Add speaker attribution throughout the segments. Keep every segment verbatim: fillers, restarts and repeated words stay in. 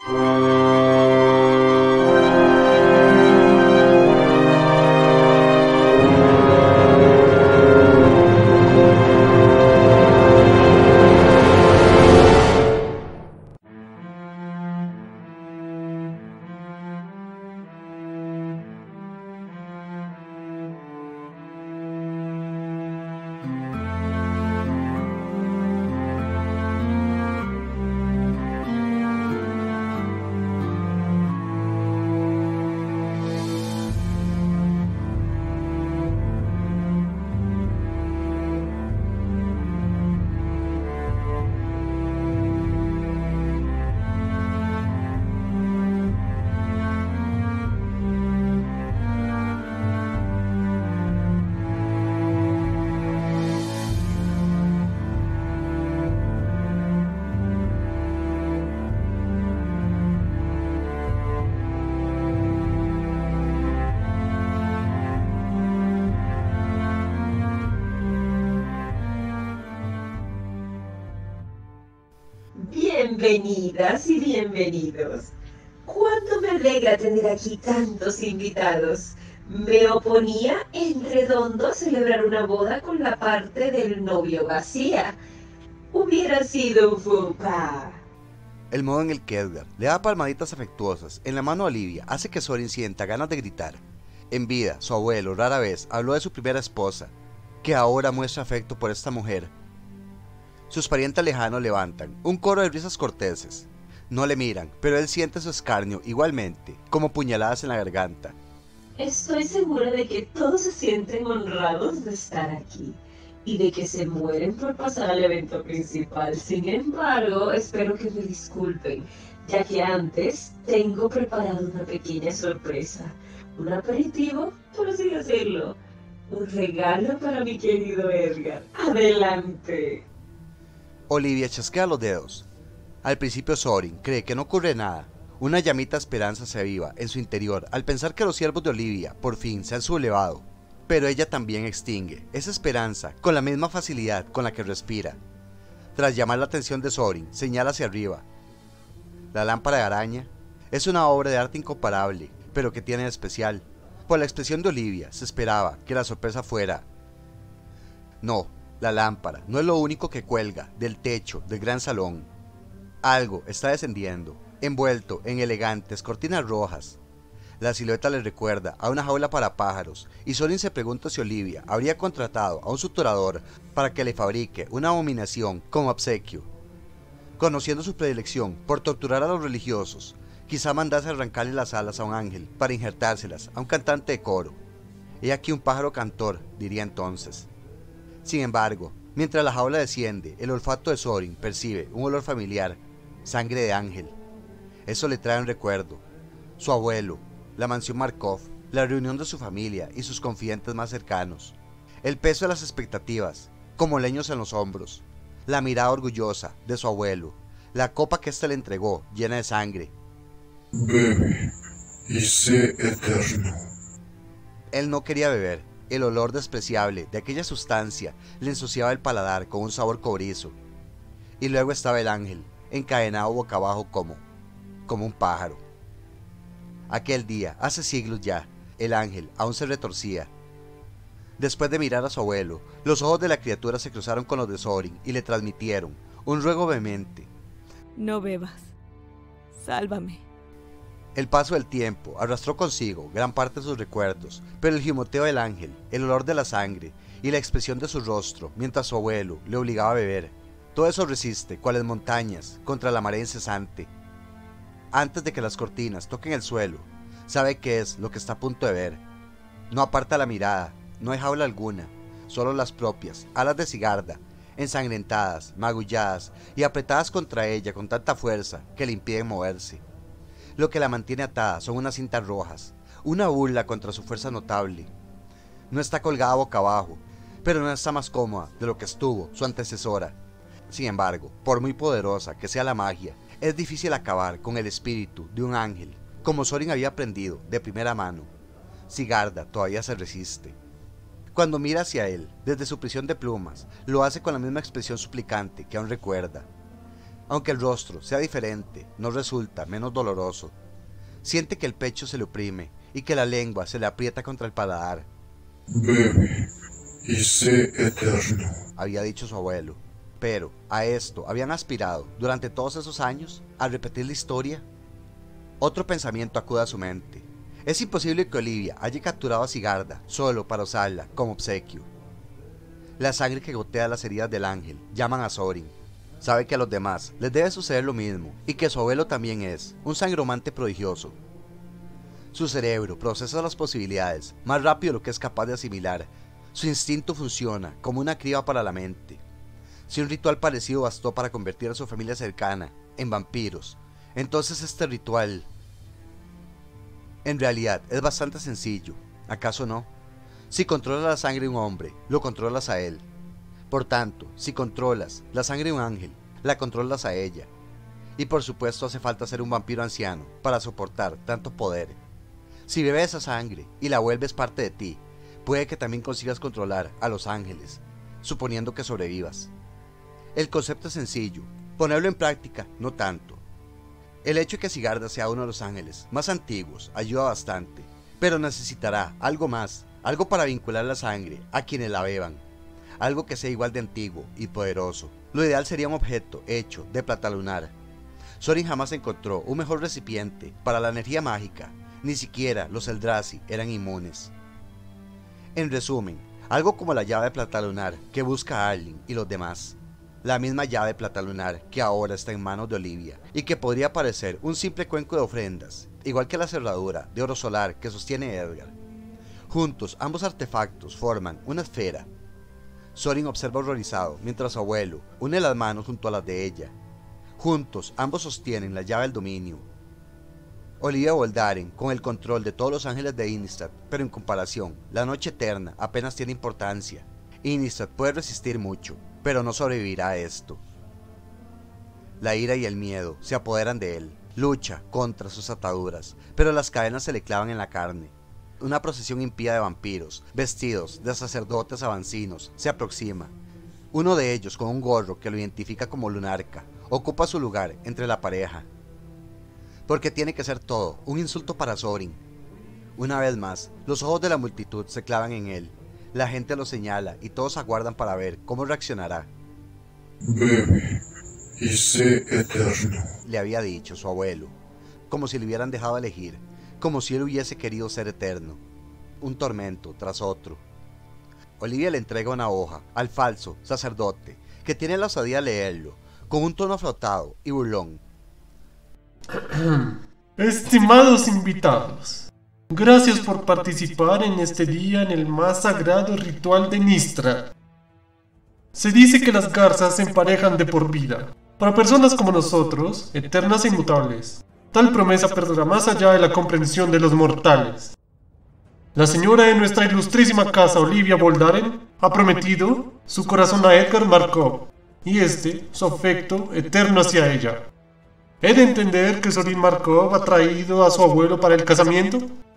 Speaker 1: Bienvenidas y bienvenidos. Cuánto me alegra tener aquí tantos invitados. Me oponía en redondo celebrar una boda con la parte del novio vacía. Hubiera sido un faux pas.
Speaker 2: El modo en el que Edgar le da palmaditas afectuosas en la mano a Olivia hace que Sorin sienta ganas de gritar. En vida, su abuelo rara vez habló de su primera esposa, que ahora muestra afecto por esta mujer. Sus parientes lejanos levantan un coro de risas corteses. No le miran, pero él siente su escarnio igualmente, como puñaladas en la garganta.
Speaker 1: Estoy segura de que todos se sienten honrados de estar aquí y de que se mueren por pasar al evento principal. Sin embargo, espero que me disculpen, ya que antes tengo preparado una pequeña sorpresa. Un aperitivo, por así decirlo. Un regalo para mi querido Edgar. ¡Adelante!
Speaker 2: Olivia chasquea los dedos. Al principio Sorin cree que no ocurre nada. Una llamita de esperanza se aviva en su interior al pensar que los siervos de Olivia por fin se han sublevado. Pero ella también extingue esa esperanza con la misma facilidad con la que respira. Tras llamar la atención de Sorin, señala hacia arriba. La lámpara de araña es una obra de arte incomparable, pero que tiene de especial. Por la expresión de Olivia se esperaba que la sorpresa fuera... No, la lámpara no es lo único que cuelga del techo del gran salón. Algo está descendiendo, envuelto en elegantes cortinas rojas. La silueta le recuerda a una jaula para pájaros, y Sorin se pregunta si Olivia habría contratado a un suturador para que le fabrique una abominación como obsequio. Conociendo su predilección por torturar a los religiosos, quizá mandase arrancarle las alas a un ángel para injertárselas a un cantante de coro. He aquí un pájaro cantor, diría entonces. Sin embargo, mientras la jaula desciende, el olfato de Sorin percibe un olor familiar, sangre de ángel. Eso le trae un recuerdo, su abuelo, la mansión Markov, la reunión de su familia y sus confidentes más cercanos, el peso de las expectativas, como leños en los hombros, la mirada orgullosa de su abuelo, la copa que éste le entregó llena de sangre.
Speaker 3: Bebe y sé eterno.
Speaker 2: Él no quería beber. El olor despreciable de aquella sustancia le ensuciaba el paladar con un sabor cobrizo. Y luego estaba el ángel, encadenado boca abajo como, como un pájaro. Aquel día, hace siglos ya, el ángel aún se retorcía. Después de mirar a su abuelo, los ojos de la criatura se cruzaron con los de Sorin y le transmitieron un ruego vehemente.
Speaker 4: No bebas. Sálvame.
Speaker 2: El paso del tiempo arrastró consigo gran parte de sus recuerdos, pero el gimoteo del ángel, el olor de la sangre y la expresión de su rostro mientras su abuelo le obligaba a beber, todo eso resiste, cuales montañas, contra la marea incesante. Antes de que las cortinas toquen el suelo, sabe qué es lo que está a punto de ver. No aparta la mirada, no hay jaula alguna, solo las propias alas de cigarda, ensangrentadas, magulladas y apretadas contra ella con tanta fuerza que le impiden moverse. Lo que la mantiene atada son unas cintas rojas, una burla contra su fuerza notable. No está colgada boca abajo, pero no está más cómoda de lo que estuvo su antecesora. Sin embargo, por muy poderosa que sea la magia, es difícil acabar con el espíritu de un ángel, como Sorin había aprendido de primera mano. Sigarda todavía se resiste. Cuando mira hacia él, desde su prisión de plumas, lo hace con la misma expresión suplicante que aún recuerda. Aunque el rostro sea diferente, no resulta menos doloroso. Siente que el pecho se le oprime y que la lengua se le aprieta contra el paladar.
Speaker 3: Bebe y sé eterno,
Speaker 2: había dicho su abuelo. Pero a esto habían aspirado durante todos esos años, al repetir la historia. Otro pensamiento acude a su mente. Es imposible que Olivia haya capturado a Sigarda solo para usarla como obsequio. La sangre que gotea de las heridas del ángel llaman a Sorin. Sabe que a los demás les debe suceder lo mismo y que su abuelo también es un sangromante prodigioso. Su cerebro procesa las posibilidades más rápido de lo que es capaz de asimilar. Su instinto funciona como una criba para la mente. Si un ritual parecido bastó para convertir a su familia cercana en vampiros, entonces este ritual en realidad es bastante sencillo, ¿acaso no? Si controlas la sangre de un hombre, lo controlas a él. Por tanto, si controlas la sangre de un ángel, la controlas a ella. Y por supuesto hace falta ser un vampiro anciano para soportar tanto poder. Si bebes esa sangre y la vuelves parte de ti, puede que también consigas controlar a los ángeles, suponiendo que sobrevivas. El concepto es sencillo, ponerlo en práctica no tanto. El hecho de que Sigarda sea uno de los ángeles más antiguos ayuda bastante, pero necesitará algo más, algo para vincular la sangre a quienes la beban, algo que sea igual de antiguo y poderoso. Lo ideal sería un objeto hecho de plata lunar. Sorin jamás encontró un mejor recipiente para la energía mágica, ni siquiera los Eldrazi eran inmunes. En resumen, algo como la llave de plata lunar que busca a Arlinn y los demás. La misma llave de plata lunar que ahora está en manos de Olivia y que podría parecer un simple cuenco de ofrendas, igual que la cerradura de oro solar que sostiene Edgar. Juntos, ambos artefactos forman una esfera. Sorin observa horrorizado mientras su abuelo une las manos junto a las de ella. Juntos, ambos sostienen la llave del dominio. Olivia Voldaren con el control de todos los ángeles de Innistrad, pero en comparación, la noche eterna apenas tiene importancia. Innistrad puede resistir mucho, pero no sobrevivirá a esto. La ira y el miedo se apoderan de él. Lucha contra sus ataduras, pero las cadenas se le clavan en la carne. Una procesión impía de vampiros, vestidos de sacerdotes avancinos, se aproxima. Uno de ellos, con un gorro que lo identifica como Lunarca, ocupa su lugar entre la pareja. Porque tiene que ser todo un insulto para Sorin. Una vez más, los ojos de la multitud se clavan en él. La gente lo señala y todos aguardan para ver cómo reaccionará.
Speaker 3: Bebe y sé eterno,
Speaker 2: le había dicho su abuelo, como si le hubieran dejado elegir, como si él hubiese querido ser eterno. Un tormento tras otro. Olivia le entrega una hoja al falso sacerdote, que tiene la osadía de leerlo, con un tono aflotado y burlón.
Speaker 5: Estimados invitados, gracias por participar en este día en el más sagrado ritual de Innistrad. Se dice que las garzas se emparejan de por vida, para personas como nosotros, eternas e inmutables. Tal promesa perdura más allá de la comprensión de los mortales. La señora de nuestra ilustrísima casa, Olivia Voldaren, ha prometido su corazón a Edgar Markov, y este, su afecto eterno hacia ella. ¿He de entender que Sorin Markov ha traído a su abuelo para el casamiento?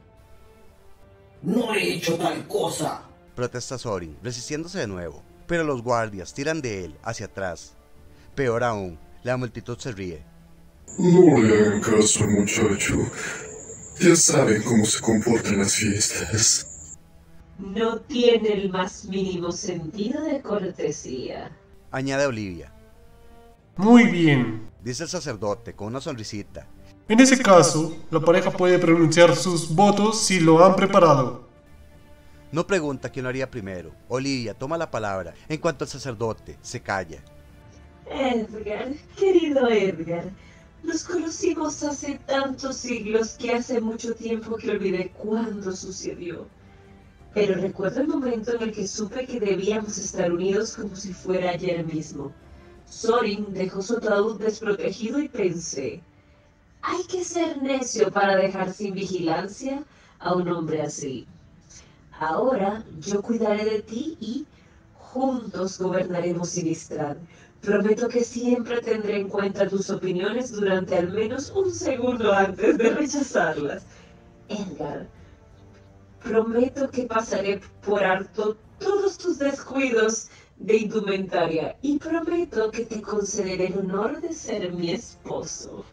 Speaker 6: No he hecho tal cosa,
Speaker 2: protesta Sorin, resistiéndose de nuevo, pero los guardias tiran de él hacia atrás. Peor aún, la multitud se ríe.
Speaker 3: no le hagan caso al muchacho. Ya saben cómo se comportan las fiestas.
Speaker 1: No tiene el más mínimo sentido de cortesía,
Speaker 2: añade Olivia.
Speaker 5: Muy bien.
Speaker 2: Dice el sacerdote con una sonrisita.
Speaker 5: En ese caso, la pareja puede pronunciar sus votos si lo han preparado.
Speaker 2: No pregunta quién lo haría primero. Olivia toma la palabra en cuanto el sacerdote se calla.
Speaker 1: Edgar, querido Edgar, nos conocimos hace tantos siglos que hace mucho tiempo que olvidé cuándo sucedió. Pero recuerdo el momento en el que supe que debíamos estar unidos como si fuera ayer mismo. Sorin dejó su ataúd desprotegido y pensé, hay que ser necio para dejar sin vigilancia a un hombre así. Ahora yo cuidaré de ti y juntos gobernaremos Innistrad. Prometo que siempre tendré en cuenta tus opiniones durante al menos un segundo antes de rechazarlas. Edgar, prometo que pasaré por alto todos tus descuidos de indumentaria y prometo que te concederé el honor de ser mi esposo.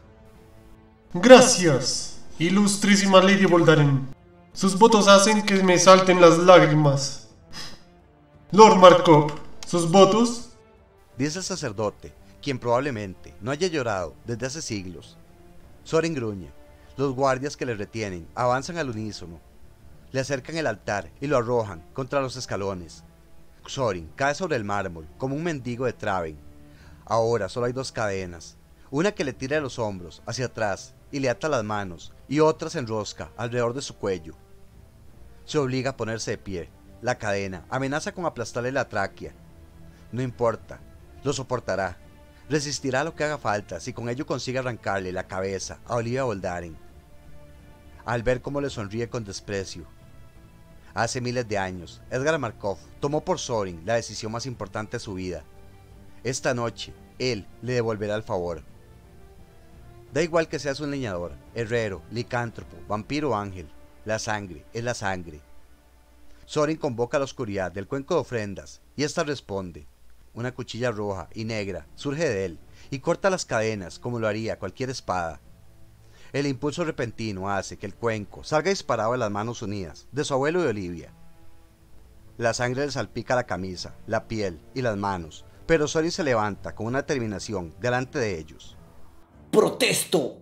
Speaker 5: Gracias, ilustrísima Lady Voldaren. Sus votos hacen que me salten las lágrimas. Lord Markov, ¿sus votos?
Speaker 2: Dice el sacerdote, quien probablemente no haya llorado desde hace siglos. Sorin gruñe. Los guardias que le retienen avanzan al unísono. Le acercan el altar y lo arrojan contra los escalones. Sorin cae sobre el mármol como un mendigo de Traven. Ahora solo hay dos cadenas, una que le tira de los hombros hacia atrás y le ata las manos, y otra se enrosca alrededor de su cuello. Se obliga a ponerse de pie. La cadena amenaza con aplastarle la tráquea. No importa, lo soportará. Resistirá lo que haga falta si con ello consigue arrancarle la cabeza a Olivia Voldaren. Al ver cómo le sonríe con desprecio. Hace miles de años, Edgar Markov tomó por Sorin la decisión más importante de su vida. Esta noche, él le devolverá el favor. Da igual que seas un leñador, herrero, licántropo, vampiro o ángel, la sangre es la sangre. Sorin convoca a la oscuridad del cuenco de ofrendas, y ésta responde. Una cuchilla roja y negra surge de él, y corta las cadenas como lo haría cualquier espada. El impulso repentino hace que el cuenco salga disparado de las manos unidas de su abuelo y Olivia. La sangre le salpica la camisa, la piel y las manos, pero Sorin se levanta con una determinación delante de ellos.
Speaker 6: ¡Protesto!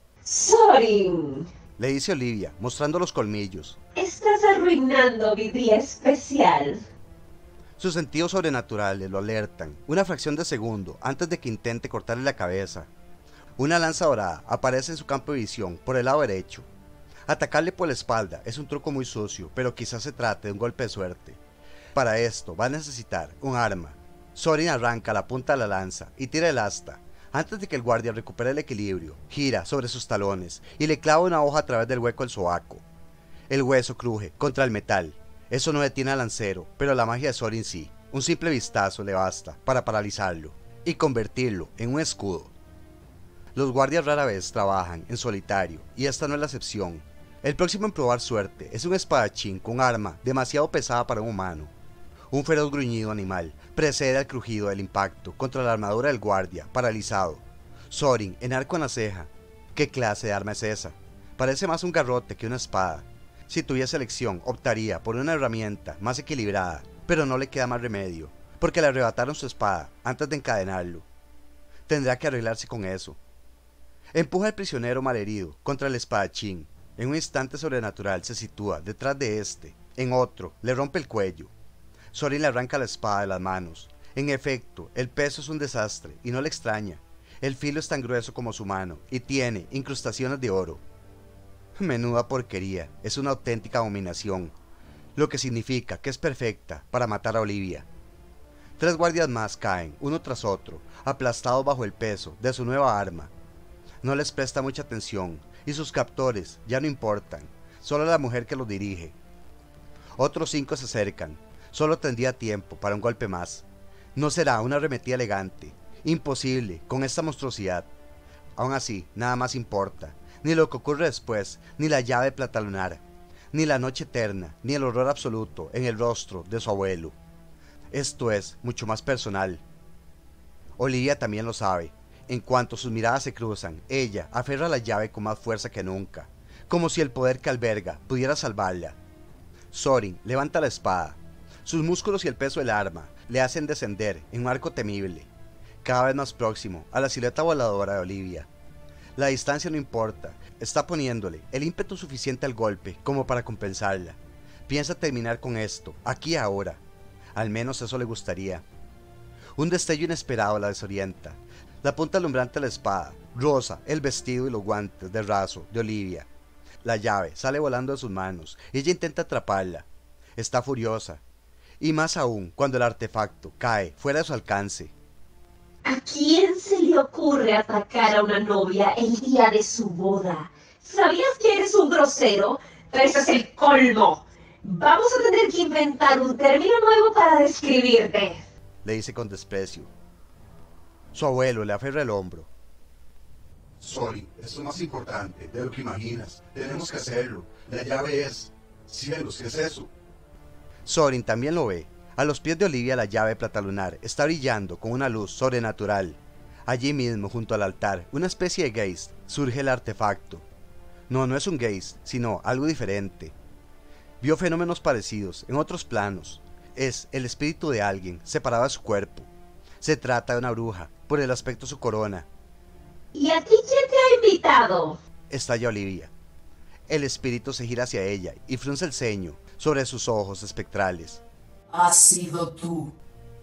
Speaker 1: Sorin,
Speaker 2: le dice Olivia, mostrando los colmillos.
Speaker 1: Estás arruinando mi día especial.
Speaker 2: Sus sentidos sobrenaturales lo alertan una fracción de segundo antes de que intente cortarle la cabeza. Una lanza dorada aparece en su campo de visión por el lado derecho. Atacarle por la espalda es un truco muy sucio, pero quizás se trate de un golpe de suerte. Para esto va a necesitar un arma. Sorin arranca la punta de la lanza y tira el asta. Antes de que el guardia recupere el equilibrio, gira sobre sus talones y le clava una hoja a través del hueco del sobaco. El hueso cruje contra el metal. Eso no detiene al lancero, pero la magia de Sorin sí. Un simple vistazo le basta para paralizarlo y convertirlo en un escudo. Los guardias rara vez trabajan en solitario, y esta no es la excepción. El próximo en probar suerte es un espadachín con arma demasiado pesada para un humano. Un feroz gruñido animal precede al crujido del impacto contra la armadura del guardia, paralizado. Sorin, en arco en la ceja. ¿Qué clase de arma es esa? Parece más un garrote que una espada. Si tuviese elección, optaría por una herramienta más equilibrada, pero no le queda más remedio, porque le arrebataron su espada antes de encadenarlo. Tendrá que arreglarse con eso. Empuja al prisionero malherido contra el espadachín. En un instante sobrenatural se sitúa detrás de este. En otro, le rompe el cuello. Sorin le arranca la espada de las manos. En efecto, el peso es un desastre, y no le extraña. El filo es tan grueso como su mano, y tiene incrustaciones de oro. Menuda porquería, es una auténtica abominación, lo que significa que es perfecta para matar a Olivia. Tres guardias más caen, uno tras otro, aplastados bajo el peso de su nueva arma. No les presta mucha atención, y sus captores ya no importan, solo la mujer que los dirige. Otros cinco se acercan, solo tendría tiempo para un golpe más. No será una arremetida elegante, imposible con esta monstruosidad. Aún así, nada más importa, ni lo que ocurre después, ni la llave de plata lunar, ni la noche eterna, ni el horror absoluto en el rostro de su abuelo. Esto es mucho más personal. Olivia también lo sabe. En cuanto sus miradas se cruzan, ella aferra la llave con más fuerza que nunca, como si el poder que alberga pudiera salvarla. Sorin levanta la espada. Sus músculos y el peso del arma le hacen descender en un arco temible, cada vez más próximo a la silueta voladora de Olivia. La distancia no importa, está poniéndole el ímpetu suficiente al golpe como para compensarla. Piensa terminar con esto, aquí y ahora. Al menos eso le gustaría. Un destello inesperado la desorienta. La punta alumbrante de la espada, rosa, el vestido y los guantes de raso de Olivia. La llave sale volando de sus manos y ella intenta atraparla. Está furiosa. Y más aún cuando el artefacto cae fuera de su alcance.
Speaker 1: ¿A quién se le ocurre atacar a una novia el día de su boda? ¿Sabías que eres un grosero? ¡Ese es el colmo! Vamos a tener que inventar un término nuevo para describirte,
Speaker 2: le dice con desprecio. Su abuelo le aferra el hombro.
Speaker 3: Sorin, esto es más importante de lo que imaginas. Tenemos que hacerlo. La llave es... Cielos, ¿qué es eso?
Speaker 2: Sorin también lo ve. A los pies de Olivia la llave platalunar está brillando con una luz sobrenatural. Allí mismo, junto al altar, una especie de geist, surge el artefacto. No, no es un geist, sino algo diferente. Vio fenómenos parecidos en otros planos. Es el espíritu de alguien separado de su cuerpo. Se trata de una bruja, por el aspecto de su corona.
Speaker 1: ¿Y a ti quién te ha invitado?
Speaker 2: Estalla Olivia. El espíritu se gira hacia ella y frunce el ceño sobre sus ojos espectrales.
Speaker 6: Has sido tú.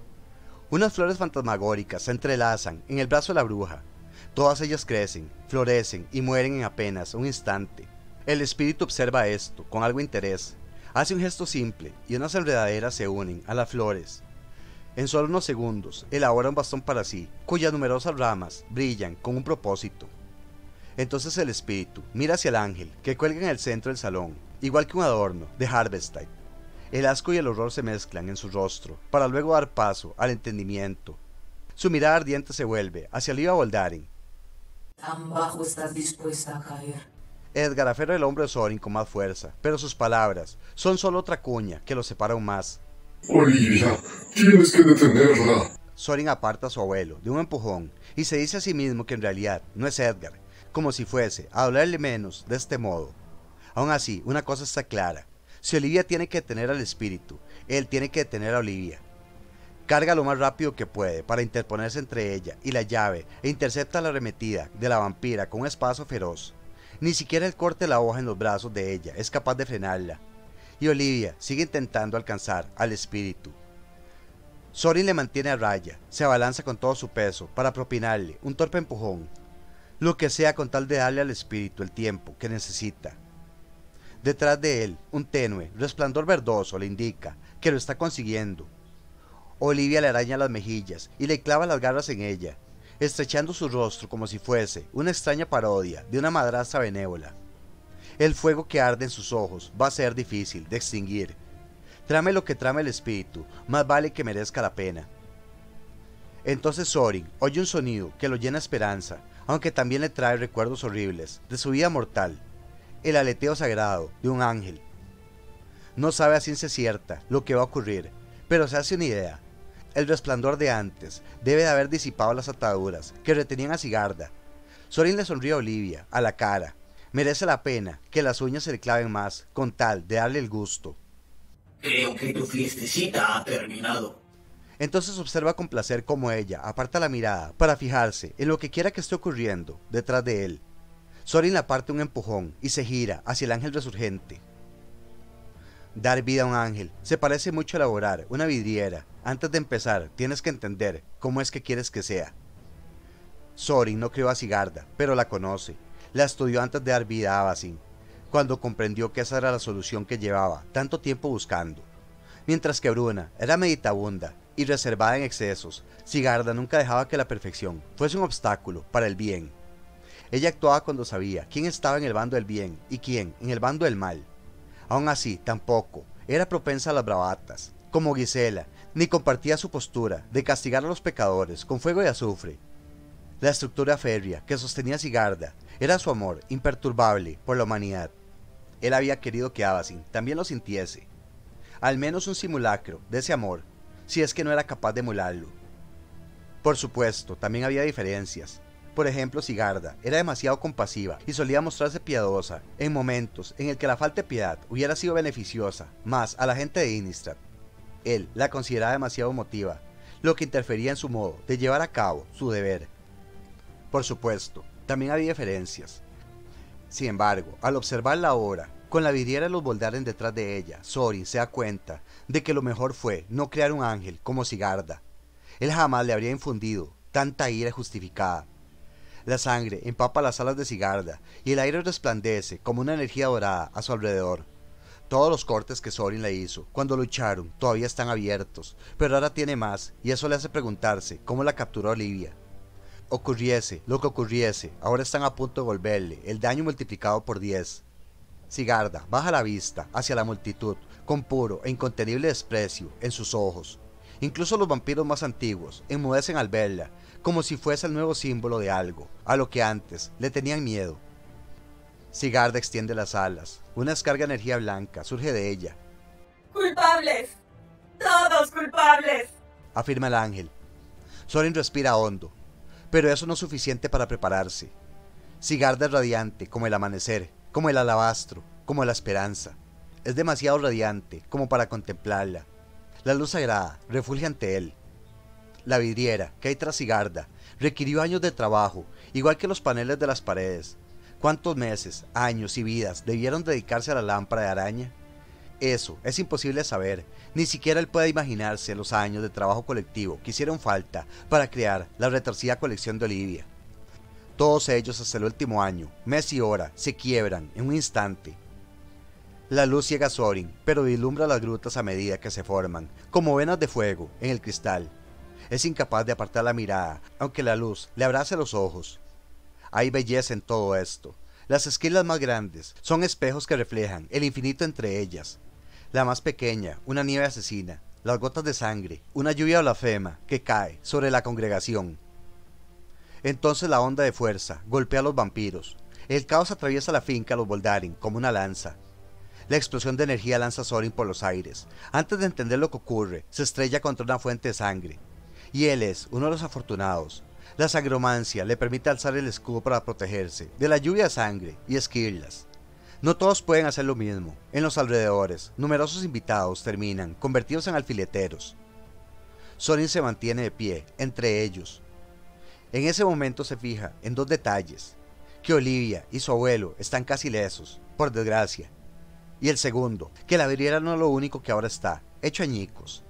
Speaker 2: Unas flores fantasmagóricas se entrelazan en el brazo de la bruja. Todas ellas crecen, florecen y mueren en apenas un instante. El espíritu observa esto con algo de interés. Hace un gesto simple y unas enredaderas se unen a las flores. En solo unos segundos, elabora un bastón para sí, cuyas numerosas ramas brillan con un propósito. Entonces el espíritu mira hacia el ángel que cuelga en el centro del salón, igual que un adorno de Harvestide. El asco y el horror se mezclan en su rostro, para luego dar paso al entendimiento. Su mirada ardiente se vuelve hacia Olivia Voldaren.
Speaker 6: ¿Tan bajo estás dispuesta a caer?
Speaker 2: Edgar aferra el hombro de Sorin con más fuerza, pero sus palabras son solo otra cuña que los separa aún más.
Speaker 3: Olivia, tienes que detenerla.
Speaker 2: Sorin aparta a su abuelo de un empujón y se dice a sí mismo que en realidad no es Edgar, como si fuese a dolerle menos de este modo. Aún así, una cosa está clara. Si Olivia tiene que detener al espíritu, él tiene que detener a Olivia. Carga lo más rápido que puede para interponerse entre ella y la llave e intercepta la arremetida de la vampira con un espadazo feroz. Ni siquiera el corte de la hoja en los brazos de ella es capaz de frenarla. Y Olivia sigue intentando alcanzar al espíritu. Sorin le mantiene a raya, se abalanza con todo su peso para propinarle un torpe empujón, lo que sea con tal de darle al espíritu el tiempo que necesita. Detrás de él, un tenue resplandor verdoso le indica que lo está consiguiendo. Olivia le araña las mejillas y le clava las garras en ella, estrechando su rostro como si fuese una extraña parodia de una madrastra benévola. El fuego que arde en sus ojos va a ser difícil de extinguir. Trame lo que trame el espíritu, más vale que merezca la pena. Entonces Sorin oye un sonido que lo llena de esperanza, aunque también le trae recuerdos horribles de su vida mortal, el aleteo sagrado de un ángel. No sabe a ciencia cierta lo que va a ocurrir, pero se hace una idea. El resplandor de antes debe de haber disipado las ataduras que retenían a Sigarda. Sorin le sonríe a Olivia, a la cara. Merece la pena que las uñas se le claven más, con tal de darle el gusto.
Speaker 6: Creo que tu fiestecita ha terminado.
Speaker 2: Entonces observa con placer cómo ella aparta la mirada para fijarse en lo que quiera que esté ocurriendo detrás de él. Sorin le aparta un empujón y se gira hacia el ángel resurgente. Dar vida a un ángel se parece mucho a elaborar una vidriera. Antes de empezar, tienes que entender cómo es que quieres que sea. Sorin no crió a Sigarda, pero la conoce. La estudió antes de dar vida a Avacyn, cuando comprendió que esa era la solución que llevaba tanto tiempo buscando. Mientras que Bruna era meditabunda y reservada en excesos, Sigarda nunca dejaba que la perfección fuese un obstáculo para el bien. Ella actuaba cuando sabía quién estaba en el bando del bien y quién en el bando del mal. Aún así, tampoco era propensa a las bravatas, como Gisela, ni compartía su postura de castigar a los pecadores con fuego y azufre. La estructura férrea que sostenía a Sigarda era su amor imperturbable por la humanidad. Él había querido que Avacyn también lo sintiese, al menos un simulacro de ese amor, si es que no era capaz de emularlo. Por supuesto, también había diferencias. Por ejemplo, Sigarda era demasiado compasiva y solía mostrarse piadosa en momentos en el que la falta de piedad hubiera sido beneficiosa más a la gente de Innistrad. Él la consideraba demasiado emotiva, lo que interfería en su modo de llevar a cabo su deber. Por supuesto, también había diferencias. Sin embargo, al observarla ahora, con la vidriera de los Voldaren detrás de ella, Sorin se da cuenta de que lo mejor fue no crear un ángel como Sigarda. Él jamás le habría infundido tanta ira justificada. La sangre empapa las alas de Sigarda y el aire resplandece como una energía dorada a su alrededor. Todos los cortes que Sorin le hizo cuando lucharon todavía están abiertos, pero ahora tiene más y eso le hace preguntarse cómo la capturó Olivia. Ocurriese lo que ocurriese, ahora están a punto de volverle el daño multiplicado por diez. Sigarda baja la vista hacia la multitud con puro e incontenible desprecio en sus ojos. Incluso los vampiros más antiguos enmudecen al verla, como si fuese el nuevo símbolo de algo, a lo que antes le tenían miedo. Sigarda extiende las alas, una descarga de energía blanca surge de ella.
Speaker 4: ¡Culpables! ¡Todos
Speaker 7: los culpables,
Speaker 2: afirma el ángel. Sorin respira hondo, pero eso no es suficiente para prepararse. Sigarda es radiante, como el amanecer, como el alabastro, como la esperanza. Es demasiado radiante como para contemplarla. La luz sagrada refugia ante él. La vidriera que hay tras Sigarda requirió años de trabajo, igual que los paneles de las paredes. ¿Cuántos meses, años y vidas debieron dedicarse a la lámpara de araña? Eso es imposible saber. Ni siquiera él puede imaginarse los años de trabajo colectivo que hicieron falta para crear la retorcida colección de Olivia. Todos ellos hasta el último año, mes y hora, se quiebran en un instante. La luz ciega a Sorin, pero vislumbra las grutas a medida que se forman, como venas de fuego en el cristal. Es incapaz de apartar la mirada, aunque la luz le abrace los ojos. Hay belleza en todo esto. Las esquilas más grandes son espejos que reflejan el infinito entre ellas. La más pequeña, una nieve asesina. Las gotas de sangre, una lluvia blasfema que cae sobre la congregación. Entonces la onda de fuerza golpea a los vampiros. El caos atraviesa la finca a los Voldaren como una lanza. La explosión de energía lanza a Sorin por los aires. Antes de entender lo que ocurre, se estrella contra una fuente de sangre. Y él es uno de los afortunados. La sangromancia le permite alzar el escudo para protegerse de la lluvia de sangre y esquirlas. No todos pueden hacer lo mismo. En los alrededores, numerosos invitados terminan convertidos en alfileteros. Sorin se mantiene de pie, entre ellos. En ese momento se fija en dos detalles, que Olivia y su abuelo están casi ilesos, por desgracia. Y el segundo, que la vidriera no es lo único que ahora está, hecho añicos.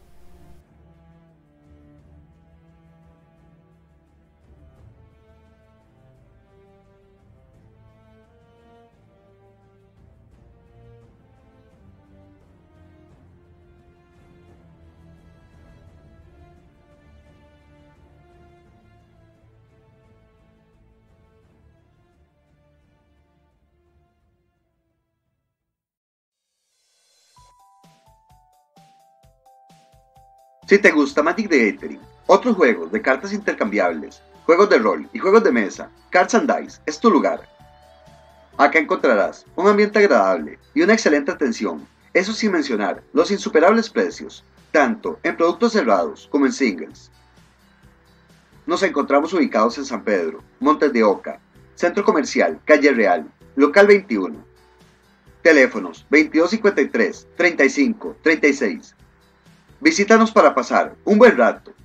Speaker 8: Si te gusta Magic the Gathering, otros juegos de cartas intercambiables, juegos de rol y juegos de mesa, Cards and Dice es tu lugar. Acá encontrarás un ambiente agradable y una excelente atención, eso sin mencionar los insuperables precios, tanto en productos cerrados como en singles. Nos encontramos ubicados en San Pedro, Montes de Oca, Centro Comercial, Calle Real, Local veintiuno. Teléfonos veintidós cincuenta y tres, treinta y cinco, treinta y seis. Visítanos para pasar un buen rato